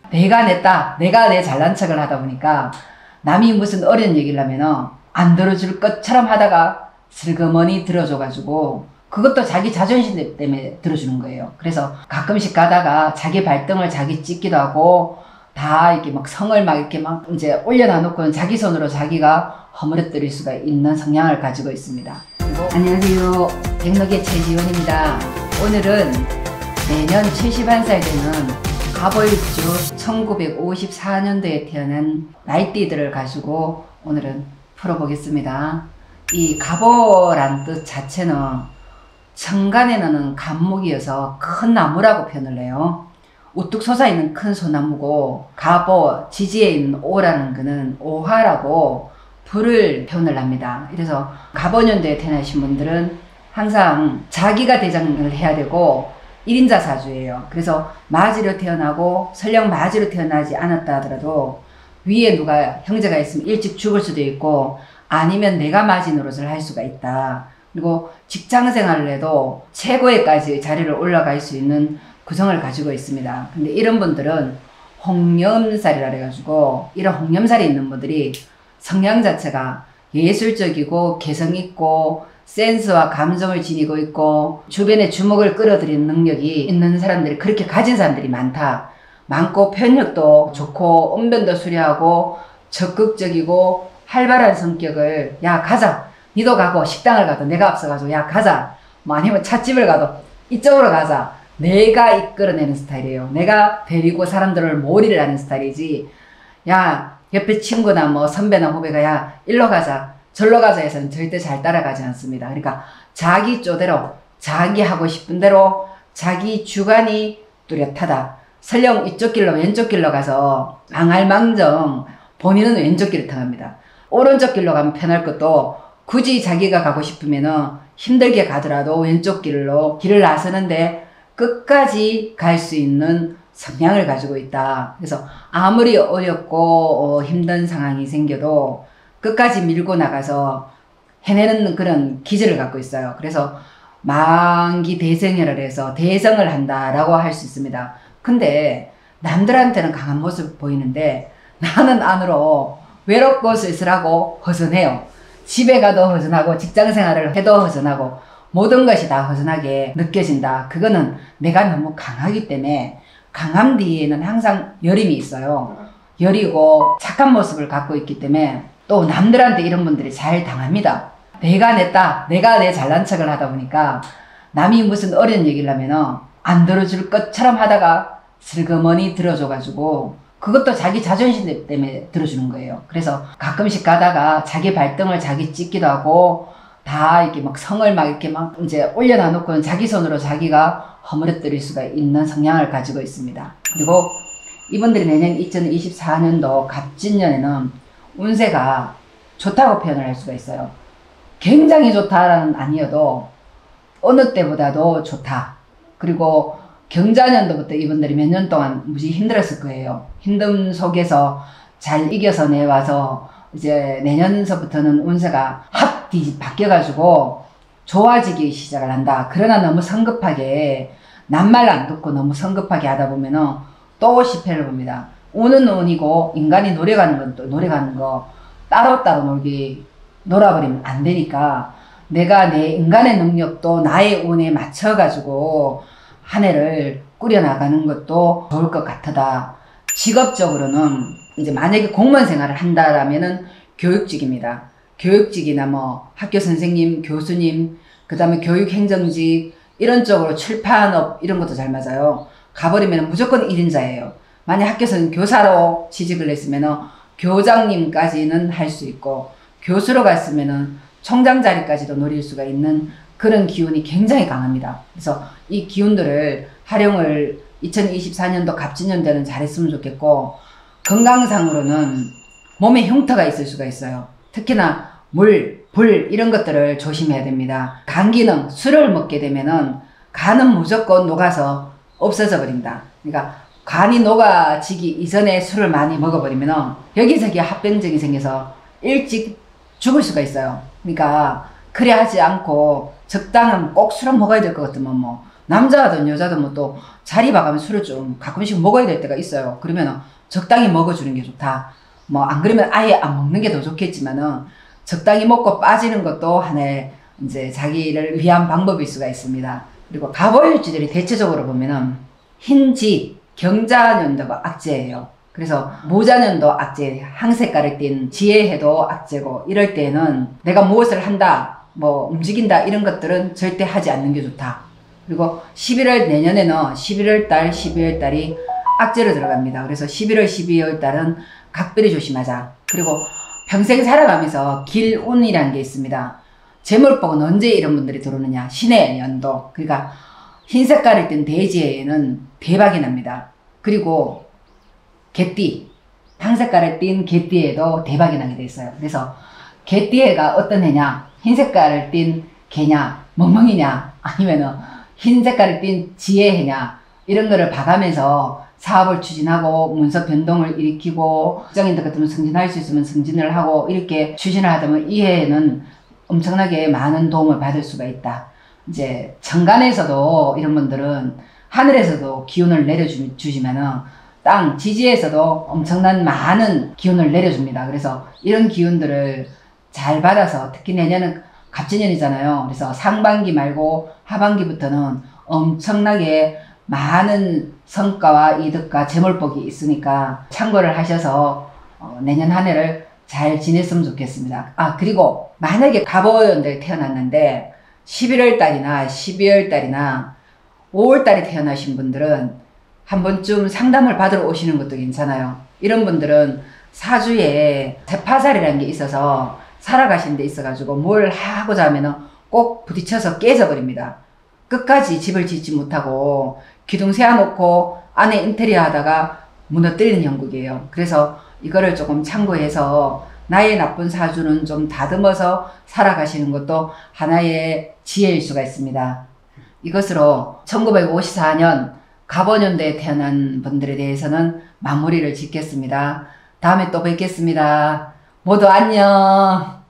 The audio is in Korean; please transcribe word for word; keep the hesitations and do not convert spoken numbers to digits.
내가 냈다, 내가 내 잘난 척을 하다 보니까 남이 무슨 어려운 얘기를 하면은 안 들어줄 것처럼 하다가 슬그머니 들어줘가지고 그것도 자기 자존심 때문에 들어주는 거예요. 그래서 가끔씩 가다가 자기 발등을 자기 찍기도 하고 다 이렇게 막 성을 막 이렇게 막 이제 올려놔 놓고는 자기 손으로 자기가 허물어뜨릴 수가 있는 성향을 가지고 있습니다. 그리고 안녕하세요. 백록의 최지원입니다. 오늘은 내년 칠십한 살 되는 갑오일주 천구백오십사 년도에 태어난 나이띠들을 가지고 오늘은 풀어보겠습니다. 이 갑오란 뜻 자체는 천간에 나는 갑목이어서 큰 나무라고 표현을 해요. 우뚝 솟아있는 큰 소나무고, 갑오, 지지에 있는 오라는 거는 오화라고 불을 표현을 합니다. 그래서 갑오년도에 태어나신 분들은 항상 자기가 대장을 해야 되고 일 인자 사주예요. 그래서 마지로 태어나고 설령 마지로 태어나지 않았다 하더라도 위에 누가 형제가 있으면 일찍 죽을 수도 있고 아니면 내가 마지 노릇을 할 수가 있다. 그리고 직장 생활을 해도 최고에까지 자리를 올라갈 수 있는 구성을 가지고 있습니다. 근데 이런 분들은 홍염살이라 해가지고 이런 홍염살이 있는 분들이 성향 자체가 예술적이고 개성있고 센스와 감정을 지니고 있고 주변에 주목을 끌어들이는 능력이 있는 사람들이 그렇게 가진 사람들이 많다. 많고 편력도 좋고 언변도 수려하고 적극적이고 활발한 성격을 야 가자, 니도 가고 식당을 가도 내가 앞서가지고 야 가자, 뭐 아니면 찻집을 가도 이쪽으로 가자, 내가 이끌어내는 스타일이에요. 내가 데리고 사람들을 몰이를 하는 스타일이지 야 옆에 친구나 뭐 선배나 후배가 야 일로 가자 절로 가자 해서는 절대 잘 따라가지 않습니다. 그러니까 자기 쪼대로 자기 하고 싶은 대로 자기 주관이 뚜렷하다. 설령 이쪽 길로 왼쪽 길로 가서 망할망정 본인은 왼쪽 길을 통합니다. 오른쪽 길로 가면 편할 것도 굳이 자기가 가고 싶으면은 힘들게 가더라도 왼쪽 길로 길을 나서는데 끝까지 갈 수 있는 성향을 가지고 있다. 그래서 아무리 어렵고 어, 힘든 상황이 생겨도 끝까지 밀고 나가서 해내는 그런 기질을 갖고 있어요. 그래서 만기 대성혈을 해서 대성을 한다라고 할 수 있습니다. 근데 남들한테는 강한 모습 보이는데 나는 안으로 외롭고 쓸쓸하고 허전해요. 집에 가도 허전하고 직장 생활을 해도 허전하고 모든 것이 다 허전하게 느껴진다. 그거는 내가 너무 강하기 때문에 강함 뒤에는 항상 여림이 있어요. 여리고 착한 모습을 갖고 있기 때문에 또 남들한테 이런 분들이 잘 당합니다. 내가 냈다, 내가 내 잘난 척을 하다 보니까 남이 무슨 어려운 얘기를 하면은 안 들어줄 것처럼 하다가 슬그머니 들어줘가지고 그것도 자기 자존심 때문에 들어주는 거예요. 그래서 가끔씩 가다가 자기 발등을 자기 찍기도 하고 다 이렇게 막 성을 막 이렇게 막 이제 올려놔 놓고는 자기 손으로 자기가 허물어뜨릴 수가 있는 성향을 가지고 있습니다. 그리고 이분들이 내년 이천이십사 년도 갑진년에는 운세가 좋다고 표현을 할 수가 있어요. 굉장히 좋다라는 아니어도 어느 때보다도 좋다. 그리고 경자년도부터 이분들이 몇 년 동안 무지 힘들었을 거예요. 힘듦 속에서 잘 이겨서 내와서 이제 내년서부터는 운세가 확 바뀌어가지고 좋아지기 시작을 한다. 그러나 너무 성급하게 낱말 안 듣고 너무 성급하게 하다 보면은 또 실패를 봅니다. 운은 운이고 인간이 노력하는 건 또 노력하는 거 따로따로 놀기 놀아버리면 안 되니까 내가 내 인간의 능력도 나의 운에 맞춰가지고 한 해를 꾸려나가는 것도 좋을 것 같다. 직업적으로는 이제 만약에 공무원 생활을 한다라면은 교육직입니다. 교육직이나 뭐 학교 선생님, 교수님, 그 다음에 교육행정직 이런 쪽으로 출판업 이런 것도 잘 맞아요. 가버리면 무조건 일 인자예요. 만약 학교에서는 교사로 취직을 했으면 교장님까지는 할 수 있고 교수로 갔으면 총장 자리까지도 노릴 수가 있는 그런 기운이 굉장히 강합니다. 그래서 이 기운들을 활용을 이천이십사 년도 갑진년도에는 잘했으면 좋겠고 건강상으로는 몸에 흉터가 있을 수가 있어요. 특히나 물, 불 이런 것들을 조심해야 됩니다. 간 기능, 술을 먹게 되면은 간은 무조건 녹아서 없어져 버린다. 그러니까 간이 녹아지기 이전에 술을 많이 먹어버리면은 여기저기 합병증이 생겨서 일찍 죽을 수가 있어요. 그러니까 그래 하지 않고 적당한 꼭 술은 먹어야 될 것 같으면 뭐 남자든 여자든 뭐 또 자리 봐가면 술을 좀 가끔씩 먹어야 될 때가 있어요. 그러면 적당히 먹어주는 게 좋다. 뭐 안 그러면 아예 안 먹는 게 더 좋겠지만은 적당히 먹고 빠지는 것도 하나의 이제 자기를 위한 방법일 수가 있습니다. 그리고 갑오일주들이 대체적으로 보면은 흰지, 경자년도가 악재예요. 그래서 모자년도 악재, 항색깔을 띤 지혜해도 악재고, 이럴 때는 내가 무엇을 한다, 뭐 움직인다, 이런 것들은 절대 하지 않는 게 좋다. 그리고 십일월, 내년에는 십일월 달, 십이월 달이 악재로 들어갑니다. 그래서 십일월, 십이월 달은 각별히 조심하자. 그리고 평생 살아가면서 길운이라는 게 있습니다. 제물복은 언제 이런 분들이 들어오느냐, 신의 연도. 그러니까 흰 색깔을 띤 대지에는 대박이 납니다. 그리고 개띠, 황색깔을 띤 개띠에도 대박이 나게 돼 있어요. 그래서 개띠해가 어떤 해냐, 흰 색깔을 띤 개냐, 멍멍이냐, 아니면은 흰 색깔을 띤 지혜해냐, 이런 거를 봐가면서 사업을 추진하고 문서 변동을 일으키고, 직장인들 같으면 승진할 수 있으면 승진을 하고, 이렇게 추진을 하다 보면 이 해에는 엄청나게 많은 도움을 받을 수가 있다. 이제 천간에서도 이런 분들은 하늘에서도 기운을 내려주시면은 땅 지지에서도 엄청난 많은 기운을 내려줍니다. 그래서 이런 기운들을 잘 받아서, 특히 내년은 갑진년이잖아요. 그래서 상반기 말고 하반기부터는 엄청나게 많은 성과와 이득과 재물복이 있으니까 참고를 하셔서 어, 내년 한 해를 잘 지냈으면 좋겠습니다. 아, 그리고 만약에 갑오년도에 태어났는데 십일월 달이나 십이월 달이나 오월 달에 태어나신 분들은 한 번쯤 상담을 받으러 오시는 것도 괜찮아요. 이런 분들은 사주에 세파살이라는 게 있어서 살아가시는 데 있어가지고 뭘 하고자 하면은 꼭 부딪혀서 깨져버립니다. 끝까지 집을 짓지 못하고 기둥 세워놓고 안에 인테리어 하다가 무너뜨리는 형국이에요. 그래서 이거를 조금 참고해서 나의 나쁜 사주는 좀 다듬어서 살아가시는 것도 하나의 지혜일 수가 있습니다. 이것으로 천구백오십사 년 갑오년도에 태어난 분들에 대해서는 마무리를 짓겠습니다. 다음에 또 뵙겠습니다. 모두 안녕.